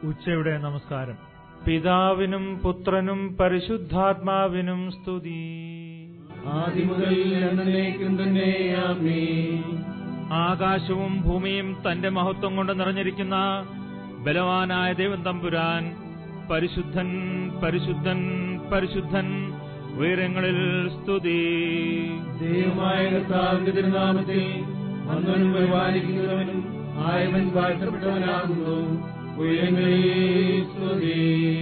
ഉച്ചയുടെ നമസ്കാരം. പിതാവിനും പുത്രനും പരിശുദ്ധാത്മാവിനും സ്തുതി. ആദിമുതൽ എന്നേക്കും തന്നെ ആമേൻ. ആകാശവും ഭൂമിയും തന്റെ മഹത്വം കൊണ്ട് നിറഞ്ഞിരിക്കുന്ന ബലവാനായ ദൈവം തമ്പുരാൻ പരിശുദ്ധൻ പരിശുദ്ധൻ പരിശുദ്ധൻ, ഉയരങ്ങളിൽ സ്തുതി. ദൈവമായ കർത്താവിന്റെ തിരുനാമത്തിൽ വന്നവനും പരിപാലിക്കുന്നവനും ആയവൻ വാഴ്ത്തപ്പെട്ടവനാകുന്നു. ഉയരങ്ങളിൽ സ്തുതി.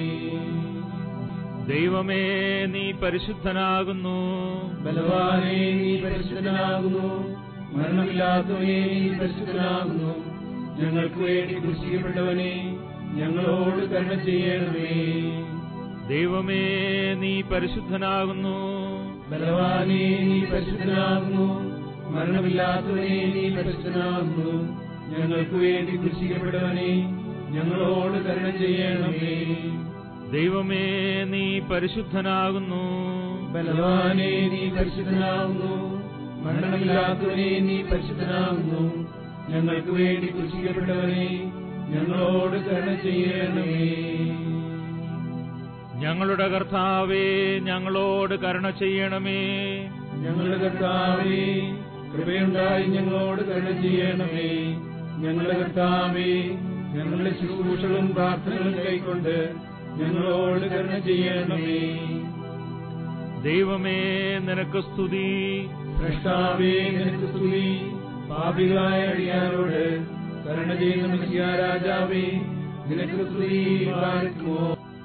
ദൈവമേ, നീ പരിശുദ്ധനാകുന്നു. ബലവാനേ, നീ പരിശുദ്ധനാകുന്നു. മരണമില്ലാത്തവനേ, നീ പരിശുദ്ധനാകുന്നു. ഞങ്ങൾക്ക് വേണ്ടി ക്രൂശിക്കപ്പെട്ടവനെ, ഞങ്ങളോട് കരുണ ചെയ്യണമേ. ദൈവമേ, നീ പരിശുദ്ധനാകുന്നു. ബലവാനേ, നീ പരിശുദ്ധനാകുന്നു. മരണമില്ലാത്തവനെ, നീ പരിശുദ്ധനാകുന്നു. ഞങ്ങൾക്ക് വേണ്ടി ക്രൂശിക്കപ്പെട്ടവനെ, ഞങ്ങളോട് കരുണ ചെയ്യണമേ. ദൈവമേ, നീ പരിശുദ്ധനാകുന്നു. ബലവാനേ, നീ പരിശുദ്ധനാകുന്നു. മരണമില്ലാത്തവനെ, നീ പരിശുദ്ധനാകുന്നു. ഞങ്ങൾക്ക് വേണ്ടി ക്രൂശിക്കപ്പെട്ടവനെ, ഞങ്ങളോട് കരുണ ചെയ്യണമേ. ഞങ്ങളുടെ കർത്താവേ, ഞങ്ങളോട് കരുണ ചെയ്യണമേ. ഞങ്ങളുടെ കർത്താവേ, കൃപയുണ്ടായി ഞങ്ങളോട് കരുണ ചെയ്യണമേ. ഞങ്ങളുടെ കർത്താവേ, ഞങ്ങളുടെ ശുശ്രൂഷകളും പ്രാർത്ഥനകളും കൈക്കൊണ്ട് ഞങ്ങളോട് കരുണ ചെയ്യണമേ. ദൈവമേ, നിനക്ക് സ്തുതി. സ്രഷ്ടാവേ, നിനക്ക് സ്തുതി. പാപികളായ അടിയാരോട് കരുണ ചെയ്യുന്ന മിശിഹാ രാജാവേ, നിനക്ക് സ്തുതി. പാർക്കുമോ.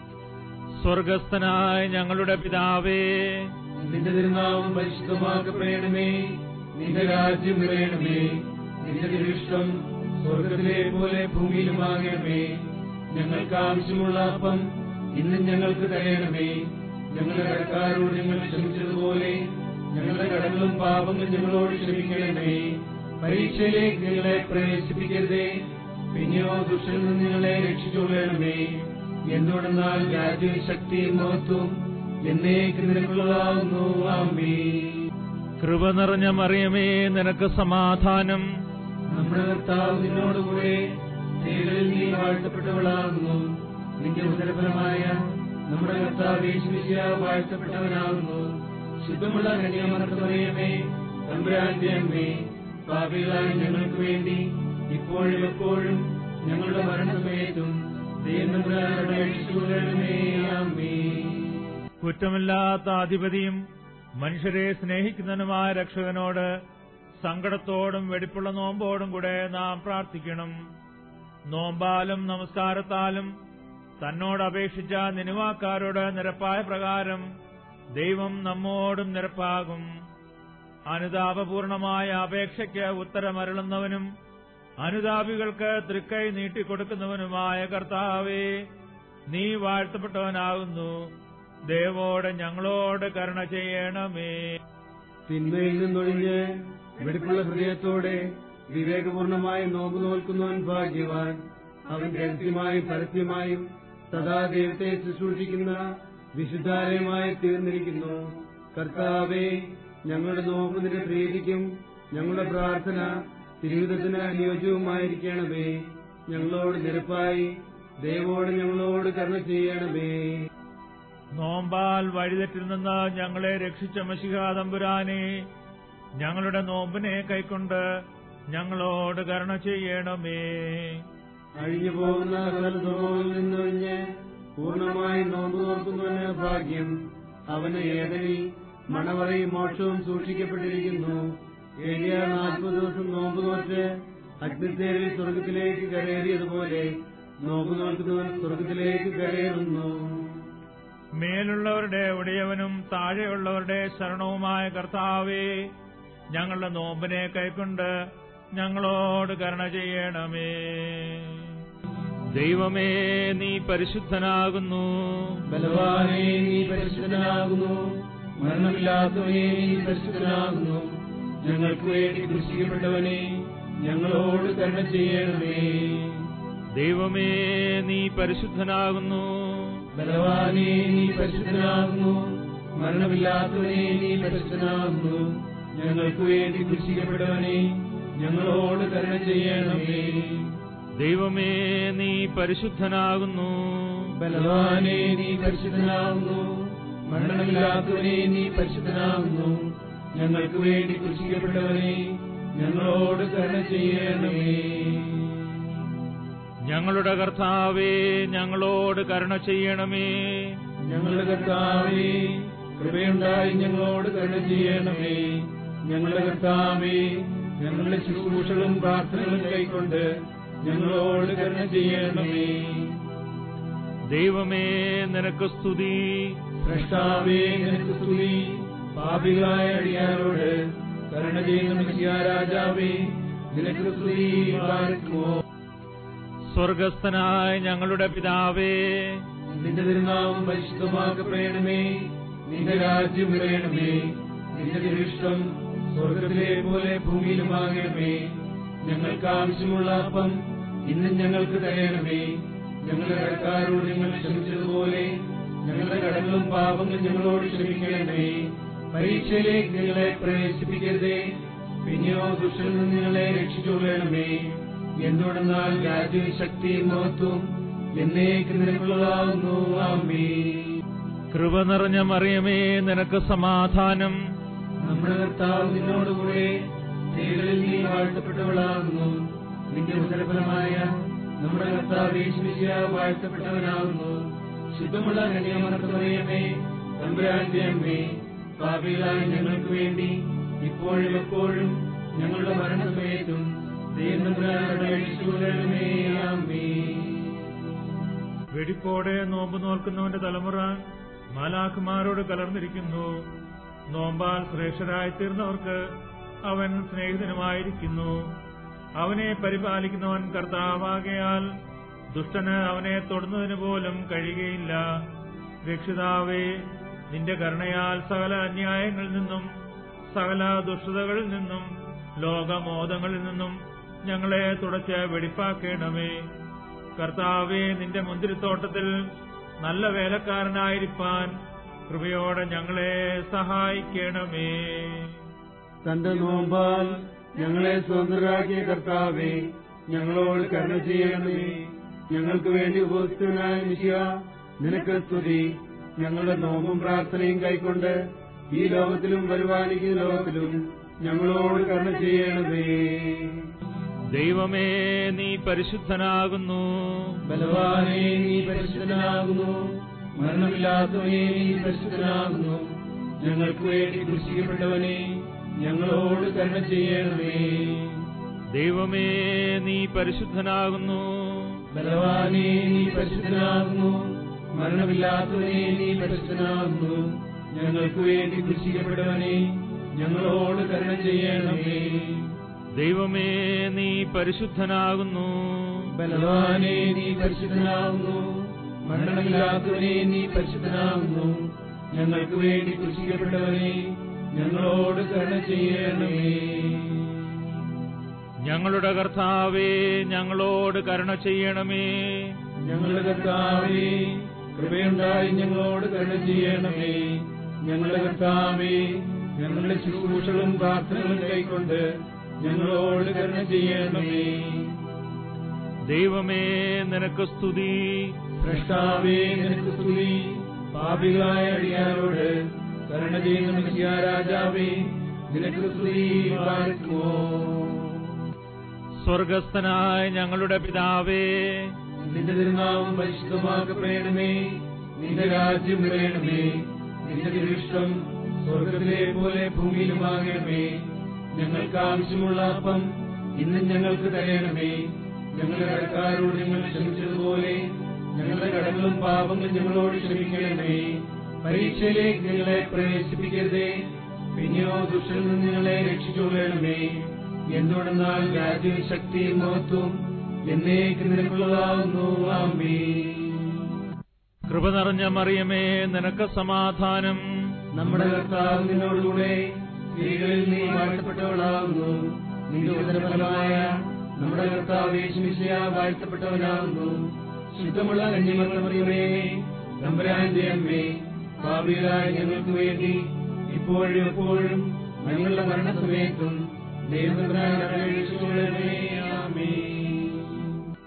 സ്വർഗസ്ഥനായ ഞങ്ങളുടെ പിതാവേ, നിന്റെ തിരുനാമം പരിശുദ്ധമാക്കപ്പെടണമേ. നിന്റെ രാജ്യം വരണമേ. നിന്റെ തിരുഷ്ടം സ്വർഗത്തിലെ പോലെ ഭൂമിയിലുമാകണമേ. ഞങ്ങൾക്ക് ആവശ്യമുള്ള അപ്പം ഇന്നും ഞങ്ങൾക്ക് തരയണമേ. ഞങ്ങളുടെ കടക്കാരോട് ഞങ്ങൾ ക്ഷമിച്ചതുപോലെ ഞങ്ങളുടെ കടങ്ങളും പാപങ്ങളും ഞങ്ങളോട് ക്ഷമിക്കണമേ. പരീക്ഷയിലേക്ക് ഞങ്ങളെ പ്രവേശിപ്പിക്കരുതേ, പിന്നെയോ ദുഷ്ടനിൽ നിന്ന് ഞങ്ങളെ രക്ഷിച്ചുകൊള്ളണമേ. എന്തുകൊണ്ടെന്നാൽ രാജ്യവും ശക്തിയും മഹത്വവും എന്നേക്കും നിനക്കുള്ളതാകുന്നു. ആമേൻ. കൃപ നിറഞ്ഞ മറിയമേ, നിനക്ക് സമാധാനം. നമ്മുടെ കർത്താവ് നിന്നോടുകൂടെ സ്ത്രീകളിൽ നീ വാഴ്ത്തപ്പെട്ടവളാകുന്നു. നിന്റെ ഉദരഫലമായ നമ്മുടെ കർത്താവ് യേശു മിശിഹാ വാഴ്ത്തപ്പെട്ടവനാകുന്നു. ശുദ്ധമുള്ള കന്യാമറിയ മറിയമേ, തമ്പുരാന്റെ അമ്മേ, പാപികളായ ഞങ്ങൾക്ക് വേണ്ടി ഇപ്പോഴും എപ്പോഴും ഞങ്ങളുടെ മരണസമയത്തും ദൈവതമ്പുരാനോട് അപേക്ഷിച്ചുകൊള്ളണമേ. ആമേൻ. കുറ്റമില്ലാത്ത അധിപതിയും മനുഷ്യരെ സ്നേഹിക്കുന്നതിനുമായ രക്ഷകനോട് സങ്കടത്തോടും വെടിപ്പുള്ള നോമ്പോടും കൂടെ നാം പ്രാർത്ഥിക്കണം. നോമ്പാലും നമസ്കാരത്താലും തന്നോട് അപേക്ഷിച്ച നിനുവാക്കാരോട് നിരപ്പായ പ്രകാരം ദൈവം നമ്മോടും നിരപ്പാകും. അനുതാപപൂർണമായ അപേക്ഷയ്ക്ക് ഉത്തരമരുളുന്നവനും അനുതാപികൾക്ക് തൃക്കൈ നീട്ടിക്കൊടുക്കുന്നവനുമായ കർത്താവേ, നീ വാഴ്ത്തപ്പെട്ടവനാകുന്നു. ദൈവോട് ഞങ്ങളോട് കരുണ ചെയ്യണമേ. തിന്മയിൽ നിന്നൊഴിഞ്ഞ് വെടിപ്പുള്ള ഹൃദയത്തോടെ വിവേകപൂർണമായി നോമ്പ് നോൽക്കുന്നവൻ ഭാഗ്യവാൻ. അവൻ രഹസ്യമായും പരസ്യമായും സദാ ദൈവത്തെ ശുശ്രൂഷിക്കുന്ന വിശുദ്ധാലയമായി തീർന്നിരിക്കുന്നു. കർത്താവേ, ഞങ്ങളുടെ നോമ്പ് നിന്റെ പ്രീതിക്കും ഞങ്ങളുടെ പ്രാർത്ഥന തിരുവിധത്തിന് അനുയോജ്യവുമായിരിക്കണമേ. ഞങ്ങളോട് നിരപ്പായി ദൈവോട് ഞങ്ങളോട് കരുണ ചെയ്യണമേ. നോമ്പാൽ വഴിതെറ്റിൽ നിന്ന് ഞങ്ങളെ രക്ഷിച്ച മിശിഹാ തമ്പുരാനെ, ഞങ്ങളുടെ നോമ്പിനെ കൈക്കൊണ്ട് ഞങ്ങളോട് കരുണ ചെയ്യണമേ. അഴിഞ്ഞു പോകുന്ന സകല സ്വഭാവങ്ങളിൽ നിന്നൊഴിഞ്ഞ് പൂർണ്ണമായി നോമ്പ് നോക്കുന്നവന് ഭാഗ്യം. അവന് ഏതനിൽ മണവറയും മോക്ഷവും സൂക്ഷിക്കപ്പെട്ടിരിക്കുന്നു. ഏലിയ 40 ദിവസം നോമ്പ് നോറ്റ് അഗ്നിത്തേരിൽ സ്വർഗത്തിലേക്ക് കരയേറിയതുപോലെ നോമ്പ് നോക്കുന്നവൻ സ്വർഗത്തിലേക്ക് കരയേറുന്നു. മേലുള്ളവരുടെ ഉടയവനും താഴെയുള്ളവരുടെ ശരണവുമായ കർത്താവേ, ഞങ്ങളുടെ നോമ്പിനെ കൈക്കൊണ്ട് ഞങ്ങളോട് കരുണ ചെയ്യണമേ. ദൈവമേ, നീ പരിശുദ്ധനാകുന്നു. ബലവാനേ, നീ പരിശുദ്ധനാകുന്നു. മരണമില്ലാത്തവനെ, നീ പരിശുദ്ധനാകുന്നു. ഞങ്ങൾക്ക് വേണ്ടി ക്രൂശിക്കപ്പെട്ടവനെ, ഞങ്ങളോട് കരുണ ചെയ്യണമേ. ദൈവമേ, നീ പരിശുദ്ധനാകുന്നു. ബലവാനേ, നീ പരിശുദ്ധനാകുന്നു. മരണമില്ലാത്തവനെ, നീ പരിശുദ്ധനാകുന്നു. ഞങ്ങൾക്ക് വേണ്ടി ക്രൂശിക്കപ്പെട്ടവനെ, ഞങ്ങളോട് കരുണ ചെയ്യണമേ. ദൈവമേ, നീ പരിശുദ്ധനാകുന്നു. ബലവാനേ, നീ പരിശുദ്ധനാകുന്നു. മരണമില്ലാത്തവനെ, നീ പരിശുദ്ധനാകുന്നു. ഞങ്ങൾക്ക് വേണ്ടി ക്രൂശിക്കപ്പെട്ടവനെ, ഞങ്ങളോട് കരുണ ചെയ്യണമേ. ഞങ്ങളുടെ കർത്താവേ, ഞങ്ങളോട് കരുണ ചെയ്യണമേ. ഞങ്ങളുടെ കർത്താവേ, കൃപയുണ്ടായി ഞങ്ങളോട് കരുണ ചെയ്യണമേ. ഞങ്ങളുടെ കർത്താവേ, ഞങ്ങളുടെ ശുശ്രൂഷകളും പ്രാർത്ഥനകളും കൈക്കൊണ്ട് ഞങ്ങളോട് കരുണ ചെയ്യണമേ. ദൈവമേ, നിനക്ക് സ്തുതി. സ്രഷ്ടാവേ, നിനക്ക് സ്തുതി. പാപികളായ അടിയാരോട് കരുണ ചെയ്യുന്ന മിശിഹാ രാജാവേ, നിനക്ക് സ്തുതി. പാർക്കുമോ. സ്വർഗസ്ഥനായ ഞങ്ങളുടെ പിതാവേ, നിന്റെ തിരുനാമം പരിശുദ്ധമാക്കപ്പെടണമേ. നിന്റെ രാജ്യം വരയണമേ. നിന്റെ തിരുവിഷ്ടം സ്വർഗത്തിലെ പോലെ ഭൂമിയിലുമാകണമേ. ഞങ്ങൾക്ക് ആവശ്യമുള്ള അപ്പം ഇന്നും ഞങ്ങൾക്ക് തരയണമേ. ഞങ്ങളുടെ കടക്കാരോട് ഞങ്ങൾ ക്ഷമിച്ചതുപോലെ ഞങ്ങളുടെ കടങ്ങളും പാപങ്ങളും ഞങ്ങളോട് ക്ഷമിക്കണമേ. പരീക്ഷയിലേക്ക് ഞങ്ങളെ പ്രവേശിപ്പിക്കരുതേ, പിന്നെയോ ദുഷ്ടനിൽ നിന്ന് ഞങ്ങളെ രക്ഷിച്ചുകൊള്ളണമേ. എന്തുകൊണ്ടെന്നാൽ രാജ്യവും ശക്തിയും മഹത്വവും എന്നേക്കും നിനക്കുള്ളതാകുന്നു. ആമേൻ. കൃപ നിറഞ്ഞ മറിയമേ, നിനക്ക് സമാധാനം. നമ്മുടെ കർത്താവ് നിന്നോടുകൂടെ സ്ത്രീകളിൽ നീ വാഴ്ത്തപ്പെട്ടവളാകുന്നു. നിന്റെ ഉദരഫലമായ നമ്മുടെ കർത്താവ് യേശുമിശിഹാ വാഴ്ത്തപ്പെട്ടവനാകുന്നു. ശുദ്ധമുള്ള കന്യാമറിയ മറിയമേ, തമ്പുരാന്റെ അമ്മേ, പാപികളായ ഞങ്ങൾക്ക് വേണ്ടി ഇപ്പോഴും എപ്പോഴും ഞങ്ങളുടെ മരണസമയത്തും ദൈവം തമ്പുരാനോട് അപേക്ഷിച്ചുകൊള്ളണമേ. ആമേൻ. വെടിപ്പോടെ നോമ്പ് നോൽക്കുന്നവന്റെ തലമുറ മാലാഖമാരോട് കലർന്നിരിക്കുന്നു. നോമ്പാൽ ശ്രേഷ്ഠരായി തീർന്നവർക്ക് അവൻ സ്നേഹിതനുമായിരിക്കുന്നു. അവനെ പരിപാലിക്കുന്നവൻ കർത്താവാകയാൽ ദുഷ്ടന് അവനെ തൊടുന്നതിന് പോലും കഴിയുകയില്ല. രക്ഷിതാവേ, നിന്റെ കരുണയാൽ സകല അന്യായങ്ങളിൽ നിന്നും സകല ദുഷ്ടതകളിൽ നിന്നും ലോകമോദങ്ങളിൽ നിന്നും ഞങ്ങളെ തുടച്ച് വെടിപ്പാക്കേണമേ. കർത്താവേ, നിന്റെ മുന്തിരിത്തോട്ടത്തിൽ നല്ല വേലക്കാരനായിരിക്കാൻ കൃപയോടെ ഞങ്ങളെ സഹായിക്കണമേ. തന്റെ നോമ്പാൽ ഞങ്ങളെ സ്വതന്ത്രരാക്കിയ കർത്താവേ, ഞങ്ങളോട് കരുണ ചെയ്യണമേ. ഞങ്ങൾക്ക് വേണ്ടി ഉപസ്ഥിതനായ മിശിഹാ, നിനക്ക് സ്തുതി. ഞങ്ങളുടെ നോമ്പും പ്രാർത്ഥനയും കൈക്കൊണ്ട് ഈ ലോകത്തിലും വരുവാനിക്കുന്ന ലോകത്തിലും ഞങ്ങളോട് കരുണ ചെയ്യണമേ. ദൈവമേ, നീ പരിശുദ്ധനാകുന്നു. ബലവാനേ, നീ പരിശുദ്ധനാകുന്നു. മരണമില്ലാത്തവനെ, നീ പരിശുദ്ധനാകുന്നു. ഞങ്ങൾക്ക് വേണ്ടി ക്രൂശിക്കപ്പെട്ടവനെ, ഞങ്ങളോട് കരുണ ചെയ്യണമേ. ദൈവമേ, നീ പരിശുദ്ധനാകുന്നു. ബലവാനേ, നീ പരിശുദ്ധനാകുന്നു. മരണമില്ലാത്തവനെ, നീ പരിശുദ്ധനാകുന്നു. ഞങ്ങൾക്ക് വേണ്ടി ക്രൂശിക്കപ്പെട്ടവനെ, ഞങ്ങളോട് കരുണ ചെയ്യണമേ. ദൈവമേ, നീ പരിശുദ്ധനാകുന്നു. ബലവാനേ, നീ പരിശുദ്ധനാകുന്നു. മരണമില്ലാത്തവനെ, നീ പരിശുദ്ധനാകുന്നു. ഞങ്ങൾക്ക് വേണ്ടി ക്രൂശിക്കപ്പെട്ടവനെ, ഞങ്ങളോട് കരുണ ചെയ്യണമേ. ഞങ്ങളുടെ കർത്താവേ, ഞങ്ങളോട് കരുണ ചെയ്യണമേ. ഞങ്ങളുടെ കർത്താവേ, കൃപയുണ്ടായി ഞങ്ങളോട് കരുണ ചെയ്യണമേ. ഞങ്ങളുടെ കർത്താവേ, ഞങ്ങളുടെ ശുശ്രൂഷകളും പ്രാർത്ഥനകളും കൈക്കൊണ്ട് ഞങ്ങളോട് കരുണ ചെയ്യണമേ. ദൈവമേ, നിനക്ക് സ്തുതി. സ്രഷ്ടാവേ, നിനക്ക് സ്തുതി. പാപികളായ അടിയാരോട് കരുണ ചെയ്യുന്ന മിശിഹാ രാജാവേ, നിനക്ക് സ്തുതി. പാർക്കുമോ. സ്വർഗസ്ഥനായ ഞങ്ങളുടെ പിതാവേ, നിന്റെ തിരുനാമം പരിശുദ്ധമാക്കപ്പെടണമേ. നിന്റെ രാജ്യം വരയണമേ. നിന്റെ തിരുവിഷ്ടം സ്വർഗത്തിലെ പോലെ ഭൂമിയിലുമാകണമേ. ഞങ്ങൾക്ക് ആവശ്യമുള്ള അപ്പം ഇന്നും ഞങ്ങൾക്ക് തരയണമേ. ഞങ്ങളുടെ കടക്കാരോട് ഞങ്ങൾ ക്ഷമിച്ചതുപോലെ ഞങ്ങളുടെ കടങ്ങളും പാപങ്ങളും ഞങ്ങളോട് ക്ഷമിക്കണമേ. പരീക്ഷയിലേക്ക് ഞങ്ങളെ പ്രവേശിപ്പിക്കരുതേ, പിന്നെയോ ദുഷ്ടനിൽ നിന്ന് ഞങ്ങളെ രക്ഷിച്ചുകൊള്ളണമേ. എന്തുകൊണ്ടെന്നാൽ രാജ്യവും ശക്തിയും മഹത്വവും എന്നേക്കും നിനക്കുള്ളതാകുന്നു. ആമേൻ. കൃപ നിറഞ്ഞ മറിയമേ, നിനക്ക് സമാധാനം. നമ്മുടെ കർത്താവ് നിന്നോടുകൂടെ സ്ത്രീകളിൽ നീ വാഴ്ത്തപ്പെട്ടവളാകുന്നു. നിന്റെ ഉദരഫലമായ നമ്മുടെ കർത്താവ് യേശുമിശിഹാ വാഴ്ത്തപ്പെട്ടവനാകുന്നു. ശുദ്ധമുള്ള കന്യാമറിയമേ, തമ്പുരാന്റെ അമ്മേ, പാപികളായ ഞങ്ങൾക്ക് വേണ്ടി ഇപ്പോഴും എപ്പോഴും ഞങ്ങളുടെ മരണസമയത്തും ദൈവം തമ്പുരാനോട് അപേക്ഷിച്ചുകൊള്ളണമേ. ആമേൻ.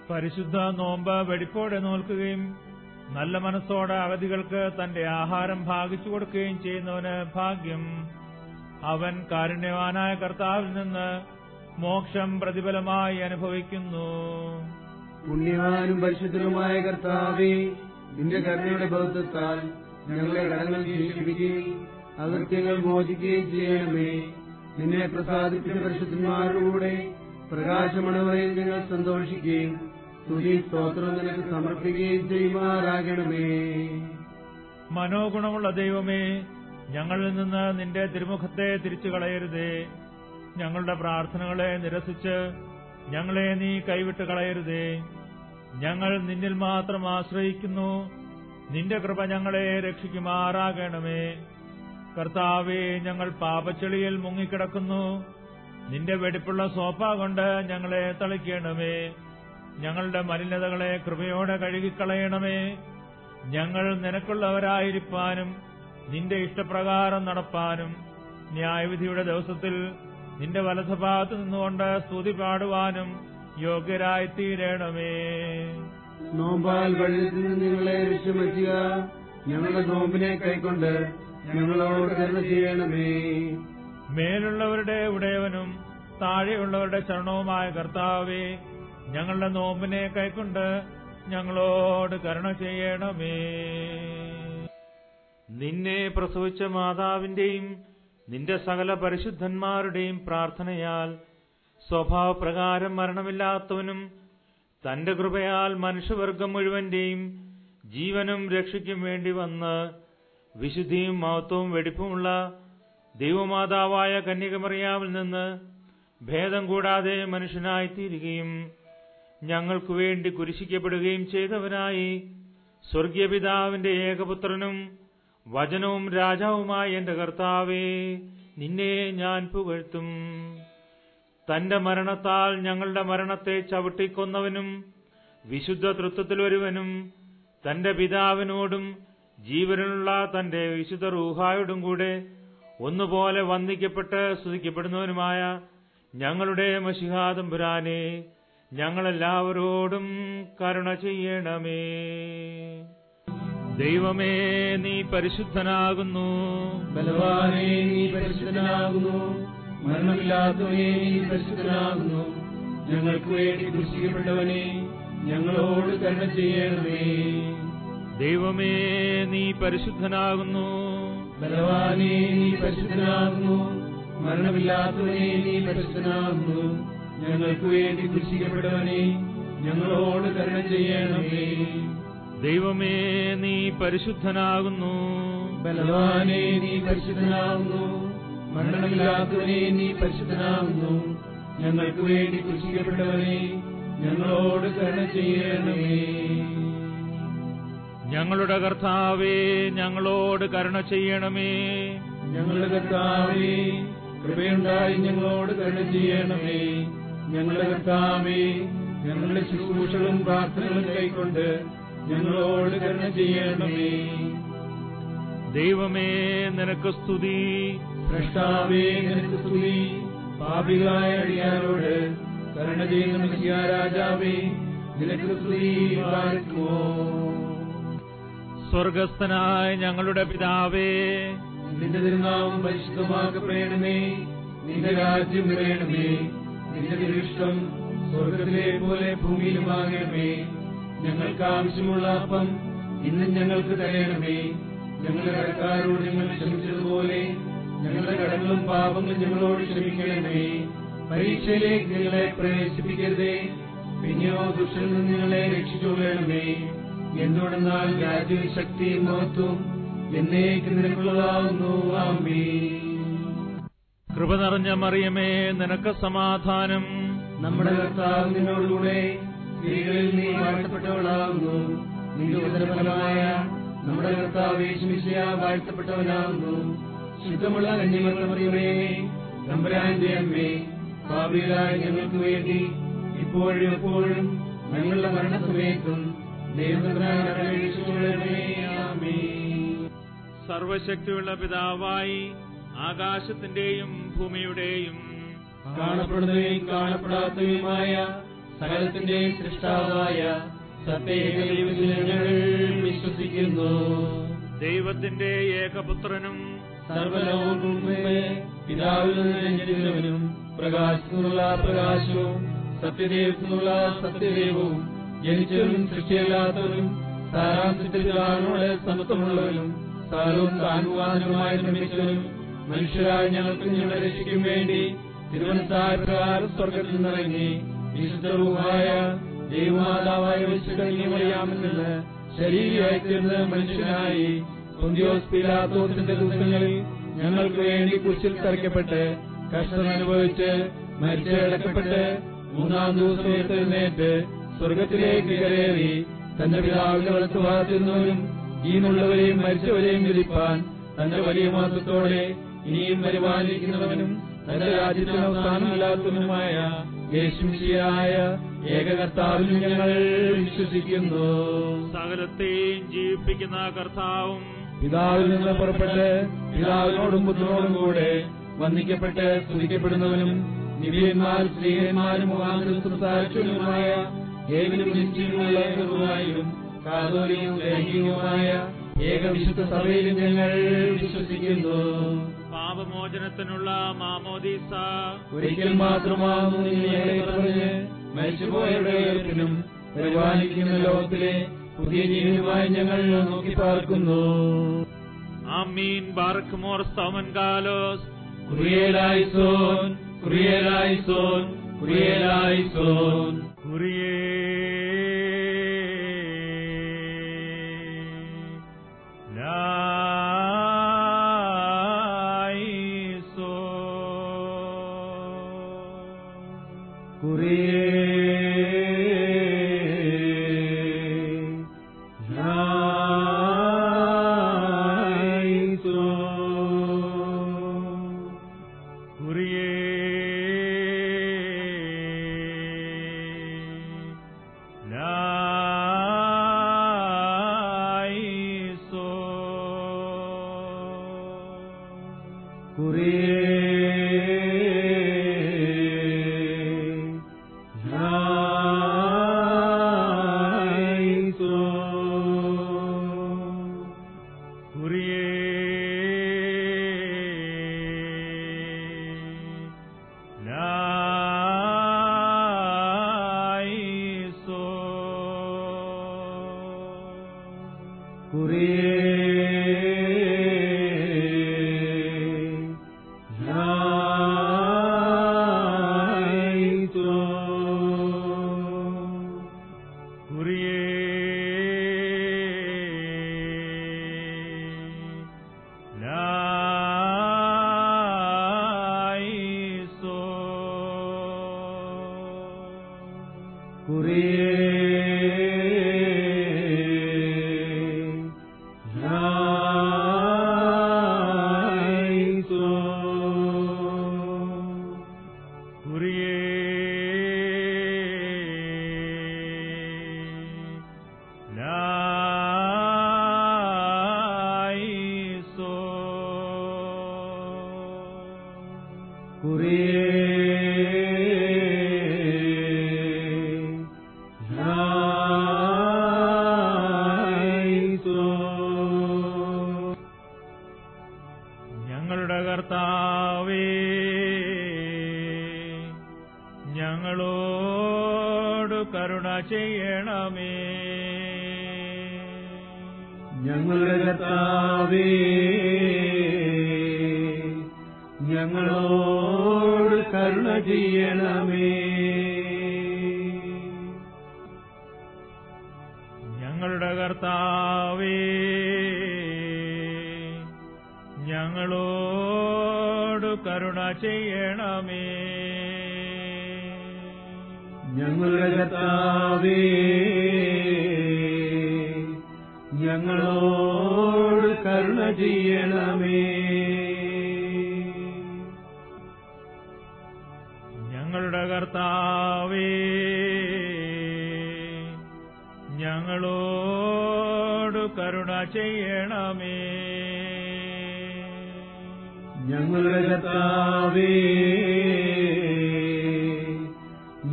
പരിശുദ്ധ നോമ്പ് വെടിപ്പോടെ നോൽക്കുകയും നല്ല മനസ്സോടെ അഗതികൾക്ക് തന്റെ ആഹാരം ഭാഗിച്ചു കൊടുക്കുകയും ചെയ്യുന്നവന് ഭാഗ്യം. അവൻ കാരുണ്യവാനായ കർത്താവിൽ നിന്ന് മോക്ഷം പ്രതിഫലമായി അനുഭവിക്കുന്നു. പുണ്യവാനും പരിശുദ്ധനുമായ കർത്താവേ, നിന്റെ കരുണയുടെ ബൗദ്ധത്താൽ ഞങ്ങളുടെ കടങ്ങൾ ക്ഷമിക്കുകയും അകൃത്യങ്ങൾ മോചിക്കുകയും ചെയ്യണമേ. നിന്നെ പ്രസാദിപ്പിച്ച പരിശുദ്ധന്മാരുടെ പ്രകാശമണവയിൽ ഞങ്ങൾ സന്തോഷിക്കുകയും സ്തുതി സ്തോത്രം നിനക്ക് സമർപ്പിക്കുകയും ചെയ്യുമാറാകണമേ. മനോഗുണമുള്ള ദൈവമേ, ഞങ്ങളിൽ നിന്ന് നിന്റെ തിരുമുഖത്തെ തിരിച്ചു കളയരുതേ. ഞങ്ങളുടെ പ്രാർത്ഥനകളെ നിരസിച്ച് ഞങ്ങളെ നീ കൈവിട്ട് കളയരുതേ. ഞങ്ങൾ നിന്നിൽ മാത്രം ആശ്രയിക്കുന്നു. നിന്റെ കൃപ ഞങ്ങളെ രക്ഷിക്കുമാറാകണമേ. കർത്താവേ, ഞങ്ങൾ പാപച്ചെളിയിൽ മുങ്ങിക്കിടക്കുന്നു. നിന്റെ വെടിപ്പുള്ള സോപ്പ കൊണ്ട് ഞങ്ങളെ തളിക്കണമേ. ഞങ്ങളുടെ മലിനതകളെ കൃപയോടെ കഴുകിക്കളയണമേ. ഞങ്ങൾ നിനക്കുള്ളവരായിരിക്കാനും നിന്റെ ഇഷ്ടപ്രകാരം നടപ്പാനും ന്യായവിധിയുടെ ദിവസത്തിൽ നിന്റെ വലതുഭാഗത്ത് നിന്നുകൊണ്ട് സ്തുതി പാടുവാനും യോഗ്യരായിത്തീരണമേ. നോമ്പാൽ വെള്ളത്തിൽ നിന്ന് നിങ്ങളെ രക്ഷപ്പെടുത്തുക. ഞങ്ങളുടെ നോമ്പിനെ കൈക്കൊണ്ട് ഞങ്ങളോട് കരുണ ചെയ്യണമേ. മേലുള്ളവരുടെ ഉടയവനും താഴെയുള്ളവരുടെ ശരണവുമായ കർത്താവേ, ഞങ്ങളുടെ നോമ്പിനെ കൈക്കൊണ്ട് ഞങ്ങളോട് കരുണ ചെയ്യണമേ. നിന്നെ പ്രസവിച്ച മാതാവിന്റെയും നിന്റെ സകല പരിശുദ്ധന്മാരുടെയും പ്രാർത്ഥനയാൽ സ്വഭാവപ്രകാരം മരണമില്ലാത്തവനും തന്റെ കൃപയാൽ മനുഷ്യവർഗം മുഴുവന്റെയും ജീവനും രക്ഷയ്ക്കും വേണ്ടി വന്ന് വിശുദ്ധിയും മഹത്വവും വെടിപ്പുമുള്ള ദൈവമാതാവായ കന്യകമറിയാമിൽ നിന്ന് ഭേദം കൂടാതെ മനുഷ്യനായിത്തീരുകയും ഞങ്ങൾക്കു വേണ്ടി കുരിശിക്കപ്പെടുകയും ചെയ്തവനായി സ്വർഗീയ പിതാവിന്റെ ഏകപുത്രനും വചനവും രാജാവുമായ എന്റെ കർത്താവേ, നിന്നെ ഞാൻ പുകഴ്ത്തും. തന്റെ മരണത്താൽ ഞങ്ങളുടെ മരണത്തെ ചവിട്ടിക്കൊന്നവനും വിശുദ്ധ തൃത്വത്തിൽ ഒരുവനും തന്റെ പിതാവിനോടും ജീവനുള്ള തന്റെ വിശുദ്ധ റൂഹായോടും കൂടെ ഒന്നുപോലെ വന്ദിക്കപ്പെട്ട് സ്തുതിക്കപ്പെടുന്നവനുമായ ഞങ്ങളുടെ മശിഹാ തമ്പുരാനെ, ഞങ്ങളെല്ലാവരോടും കരുണ ചെയ്യണമേ. ദൈവമേ, നീ പരിശുദ്ധനാകുന്നു. ബലവാനേ, നീ പരിശുദ്ധനാകുന്നു. മരണമില്ലാത്തവനേ, നീ പരിശുദ്ധനാകുന്നു. ഞങ്ങൾക്ക് വേണ്ടി ക്രൂശിക്കപ്പെട്ടവനെ, ഞങ്ങളോട് കരുണ ചെയ്യണമേ. ദൈവമേ, നീ പരിശുദ്ധനാകുന്നു. ബലവാനേ, നീ പരിശുദ്ധനാകുന്നു. മരണമില്ലാത്തവനേ, നീ പരിശുദ്ധനാകുന്നു. ഞങ്ങൾക്ക് വേണ്ടി ക്രൂശിക്കപ്പെട്ടവനെ, ഞങ്ങളോട് കരുണ ചെയ്യണമേ. ദൈവമേ, നീ പരിശുദ്ധനാകുന്നു. ബലവാനേ, നീ പരിശുദ്ധനാകുന്നു. മരണമില്ലാത്തവനെ, നീ പരിശുദ്ധനാകുന്നു. ഞങ്ങൾക്ക് വേണ്ടി ക്രൂശിക്കപ്പെട്ടവനെ, ഞങ്ങളോട് കരുണ ചെയ്യണമേ. ഞങ്ങളുടെ കർത്താവേ, ഞങ്ങളോട് കരുണ ചെയ്യണമേ. ഞങ്ങളുടെ കർത്താവേ, കൃപയുണ്ടായി ഞങ്ങളോട് കരുണ ചെയ്യണമേ. ഞങ്ങളുടെ കർത്താവേ, ഞങ്ങളുടെ ശുശ്രൂഷകളും പ്രാർത്ഥനകളും കൈക്കൊണ്ട് ഞങ്ങളോട് കരുണ ചെയ്യണമേ. ദൈവമേ, നിനക്ക് സ്തുതി. സ്രഷ്ടാവേ, നിനക്ക് സ്തുതി. പാപികളായ അടിയാരോട് കരുണ ചെയ്യുന്ന മിശിഹാ രാജാവേ, നിനക്ക് സ്തുതി. വാഴ്ത്തുമോ. സ്വർഗസ്ഥനായ ഞങ്ങളുടെ പിതാവേ, നിന്റെ തിരുനാമം പരിശുദ്ധമാക്കപ്പെടണമേ. നിന്റെ രാജ്യം നിറയണമേ. നിന്റെ തിരുഷ്ടം സ്വർഗത്തിലെ പോലെ ഭൂമിയിലുമാകണമേ. ഞങ്ങൾക്ക് ആവശ്യമുള്ള അപ്പം ഇന്നും ഞങ്ങൾക്ക് തരയണമേ. ഞങ്ങളുടെ കടക്കാരോട് ഞങ്ങൾ ക്ഷമിച്ചതുപോലെ ഞങ്ങളുടെ കടങ്ങളും പാപങ്ങളും ഞങ്ങളോട് ക്ഷമിക്കണമേ. പരീക്ഷയിലേക്ക് ഞങ്ങളെ പ്രവേശിപ്പിക്കരുതേ, പിന്നെയോ ദുഷ്ടനിൽ നിന്ന് ഞങ്ങളെ രക്ഷിച്ചുകൊള്ളണമേ. എന്തുകൊണ്ടെന്നാൽ രാജ്യവും ശക്തിയും മഹത്വവും എന്നേക്കും നിനക്കുള്ളതാകുന്നു. ആമേൻ. കൃപ നിറഞ്ഞ മറിയമേ, നിനക്ക് സമാധാനം. നമ്മുടെ കർത്താവ് നിന്നോടുകൂടെ സ്ത്രീകളിൽ നീ വാഴ്ത്തപ്പെട്ടവളാകുന്നു. നിന്റെ ഉദരഫലമായ നമ്മുടെ കർത്താവ് യേശുമിശിഹാ വാഴ്ത്തപ്പെട്ടവനാകുന്നു. ശുദ്ധമുള്ള കന്യമറിയമേ, തമ്പുരാന്റെ അമ്മേ, പാപികളായ ഞങ്ങൾക്ക് വേണ്ടി ഇപ്പോഴും എപ്പോഴും ഞങ്ങളുടെ മരണസമയത്തും സർവശക്തിയുള്ള പിതാവായി ആകാശത്തിന്റെയും ഭൂമിയുടെയും കാണപ്പെടുന്നവയും കാണപ്പെടാത്തവയുമായ സകലത്തിന്റെ സൃഷ്ടാവായ സത്യേകദൈവത്തിൽ ഞങ്ങൾ വിശ്വസിക്കുന്നു. ദൈവത്തിന്റെ ഏകപുത്രനും സർവ്വലോകങ്ങൾക്കും മുമ്പേ പിതാവിൽ നിന്ന് ജനിച്ചവനും പ്രകാശത്തിനുള്ള പ്രകാശവും സത്യദൈവത്തിനുള്ള സത്യദൈവവും ജനിച്ചവനും സൃഷ്ടിയല്ലാത്തവനും സാരാംശത്തിലുള്ള സമത്വമുള്ളവനും സ്ഥലവും താനുവാനുമായി നിർമ്മിച്ചവനും മനുഷ്യരായ ഞങ്ങൾക്കും ഞങ്ങളുടെ രക്ഷയ്ക്കും വേണ്ടി തിരുവനന്തപുര പ്രകാരം സ്വർഗത്തിൽ നിന്നിറങ്ങി വിശുദ്ധരൂപമായ ദൈവമാതാവായ വിശുദ്ധമറിയാമെന്ന് ശരീരമായി തീർന്ന് മനുഷ്യനായി പൊന്തിയോസ് പീലാത്തോസിന്റെ ദിവസങ്ങളിൽ ഞങ്ങൾക്ക് വേണ്ടി കുരിശിൽ തറയ്ക്കപ്പെട്ട് കഷ്ടം അനുഭവിച്ച് മരിച്ച് അടക്കപ്പെട്ട് മൂന്നാം ദിവസം ഉയർത്തെഴുന്നേറ്റ് സ്വർഗത്തിലേക്ക് കയറി തന്റെ പിതാവിന്റെ വലത്തുഭാഗത്തിരുന്നവനും ഈനുള്ളവരെയും മരിച്ചവരെയും വിധിപ്പാൻ തന്റെ വലിയ മഹത്വത്തോടെ ഇനിയും വരുവാനിരിക്കുന്നവനും തന്റെ രാജ്യത്തിന് അവസാനമില്ലാത്തവനുമായ യേശുമിശിഹായ ഏകകർത്താവിൽ ഞങ്ങൾ വിശ്വസിക്കുന്നു. സകലത്തെയും ജീവിപ്പിക്കുന്ന കർത്താവും പിതാവിൽ നിന്ന് പുറപ്പെട്ട് പിതാവിനോടും പുത്രനോടും കൂടെ വന്ദിക്കപ്പെട്ട് സ്തുതിക്കപ്പെടുന്നവനും നിബിയന്മാർ സ്ത്രീയന്മാരും മുഖാന്തരം സംസാരിച്ചവനുമായ ഏവനും നിശ്ചയമുള്ള നിർവായും കാതോലികവും ലൈംഗികവുമായ ഏകവിശുദ്ധ സഭയിലും ഞങ്ങൾ വിശ്വസിക്കുന്നു. പാപമോചനത്തിനുള്ള മാമോദീസ ഒരിക്കൽ മാത്രമാകുന്നു ഞങ്ങളെ പറഞ്ഞ് മരിച്ചുപോയവരുടെ ഉയർപ്പിനും പരിപാലിക്കുന്ന ലോകത്തിലെ പുതിയ ജീവനുമായി ഞങ്ങൾ നോക്കി പാർക്കുന്നു. ആമീൻ. ബാറക്കുമോർ സ്തോമൻ കാലോസ് കുറിയേലായിസോൻ കുറിയേലായിസോൻ കുറിയേലായിസോൻ കുറിയേ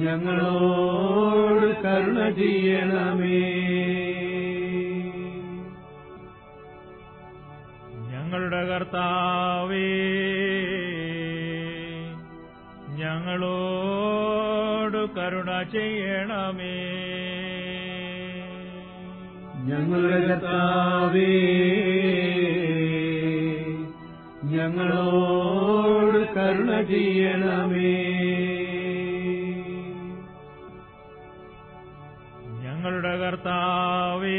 ഞങ്ങളോട് കരുണ ചെയ്യണമേ. ഞങ്ങളുടെ കർത്താവേ, ഞങ്ങളോട് കരുണ ചെയ്യണമേ. ഞങ്ങളുടെ കർത്താവേ, ഞങ്ങളോട് കരുണ ചെയ്യണമേ. ഞങ്ങളുടെ കർത്താവേ,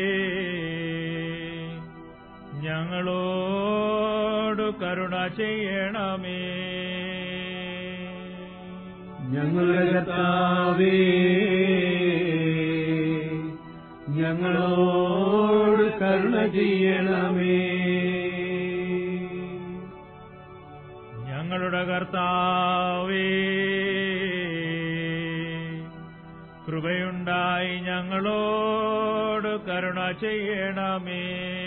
ഞങ്ങളോട് കരുണ ചെയ്യണമേ. ഞങ്ങളുടെ കർത്താവേ, ഞങ്ങളോട് കരുണ ചെയ്യണമേ. ഞങ്ങളുടെ കർത്താവേ, കൃപയുണ്ടായി ഞങ്ങളോട് കരുണ ചെയ്യണമേ.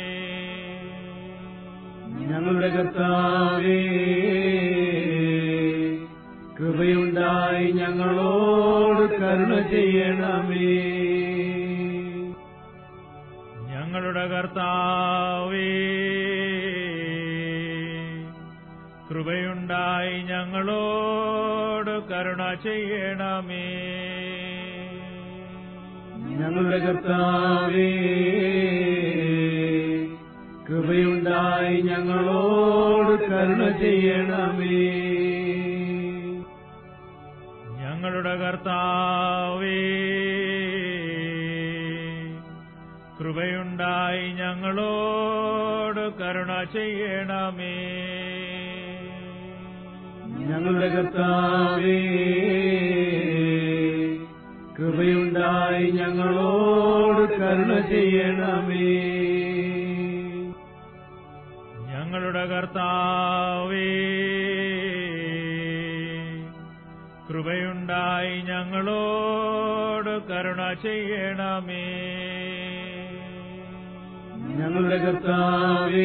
ഞങ്ങളുടെ കർത്താവേ, കൃപയുണ്ടായി ഞങ്ങളോട് കരുണ ചെയ്യണമേ. ഞങ്ങളുടെ കർത്താവേ, കൃപയുണ്ടായി ഞങ്ങളോട് കരുണ ചെയ്യണമേ. ഞങ്ങളുടെ കർത്താവേ, കൃപയുണ്ടായി ഞങ്ങളോട് കരുണ ചെയ്യണമേ. ഞങ്ങളുടെ കർത്താവേ, കൃപയുണ്ടായി ഞങ്ങളോട് കരുണ ചെയ്യണമേ. ഞങ്ങളുടെ കർത്താവേ, കൃപയുണ്ടായി ഞങ്ങളോട് കരുണ ചെയ്യണമേ. ഞങ്ങളുടെ കർത്താവേ, കൃപയുണ്ടായി ഞങ്ങളോട് കരുണ ചെയ്യണമേ. ഞങ്ങളുടെ കർത്താവേ,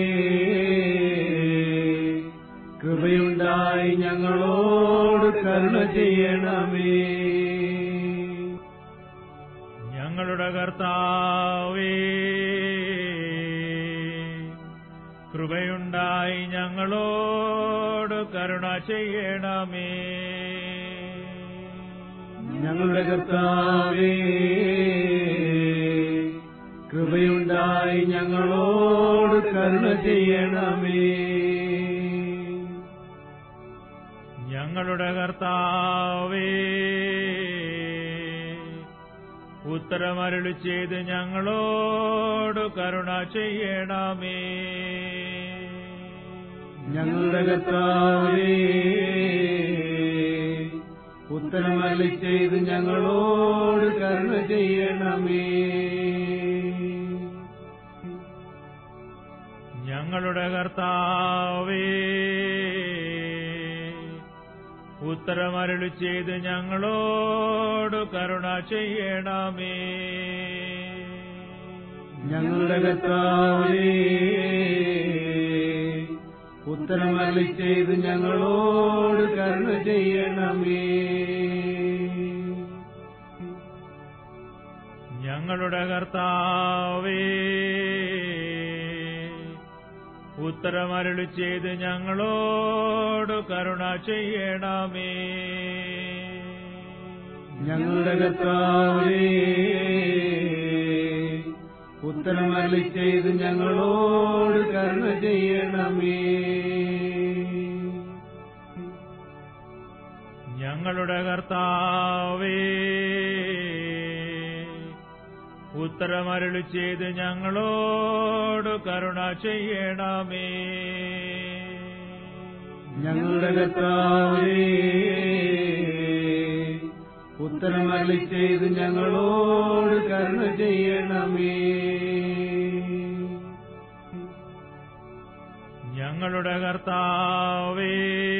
കൃപയുണ്ടായി ഞങ്ങളോട് കരുണ ചെയ്യണമേ. ഞങ്ങളുടെ കർത്താവേ, കൃപയുണ്ടായി ഞങ്ങളോട് കരുണ ചെയ്യണമേ. ഞങ്ങളുടെ കർത്താവേ, കൃപയുണ്ടായി ഞങ്ങളോട് കരുണ ചെയ്യണമേ. ഞങ്ങളുടെ കർത്താവേ, ഉത്തരമരുളി ചെയ്ത് ഞങ്ങളോട് കരുണ ചെയ്യണമേ. ഞങ്ങളുടെ കർത്താവേ, ഉത്തരമരുളി ചെയ്ത് ഞങ്ങളോട് കരുണ ചെയ്യണമേ. ഞങ്ങളുടെ കർത്താവേ, ഉത്തരമരുളി ചെയ്ത് ഞങ്ങളോട് കരുണ ചെയ്യണമേ. ഞങ്ങളുടെ കർത്താവേ, ഉത്തരമരുളി ചെയ്ത് ഞങ്ങളോട് കരുണ ചെയ്യണമേ. ഞങ്ങളുടെ കർത്താവേ, ഉത്തരമരുളി ചെയ്ത് ഞങ്ങളോട് കരുണ ചെയ്യണമേ. ഞങ്ങളുടെ കർത്താവേ, ഉത്തരമരുളി ചെയ്ത് ഞങ്ങളോട് കരുണ ചെയ്യണമേ. ഞങ്ങളുടെ കർത്താവേ, ഉത്തരമരുളി ചെയ്ത് ഞങ്ങളോട് കരുണ ചെയ്യണമേ. ഞങ്ങളുടെ കർത്താവേ, ഉത്തരമരുളി ചെയ്ത് ഞങ്ങളോട് കരുണ ചെയ്യണമേ. ഞങ്ങളുടെ കർത്താവേ,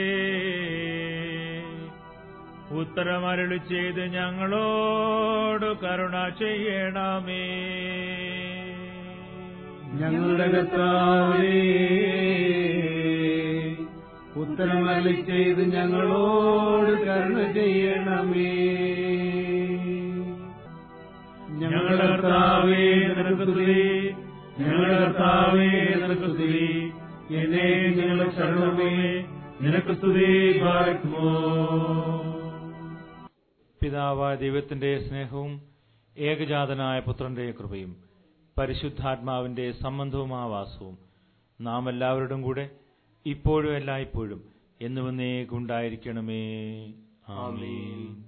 ഉത്തരമരുളി ചെയ്ത് ഞങ്ങളോട് കരുണ ചെയ്യണമേ. ഞങ്ങളുടെ കർത്താവേ, ഉത്തരമരുളി ചെയ്ത് ഞങ്ങളോട് കരുണ ചെയ്യണമേ. ഞങ്ങളുടെ കർത്താവേ നിനക്ക് സ്തുതി, ഞങ്ങളുടെ കർത്താവേ നിനക്ക് സ്തുതി, എന്നെ ഞങ്ങളുടെ ശരണമേ നിനക്ക് സ്തുതി പാർക്കുമോ. പിതാവായ ദൈവത്തിന്റെ സ്നേഹവും ഏകജാതനായ പുത്രന്റെ കൃപയും പരിശുദ്ധാത്മാവിന്റെ സംബന്ധവുമാവാസവും നാം എല്ലാവരുടെയും കൂടെ ഇപ്പോഴും എല്ലായ്പ്പോഴും എന്നുവന്നേക്കുണ്ടായിരിക്കണമേ. ആമേൻ.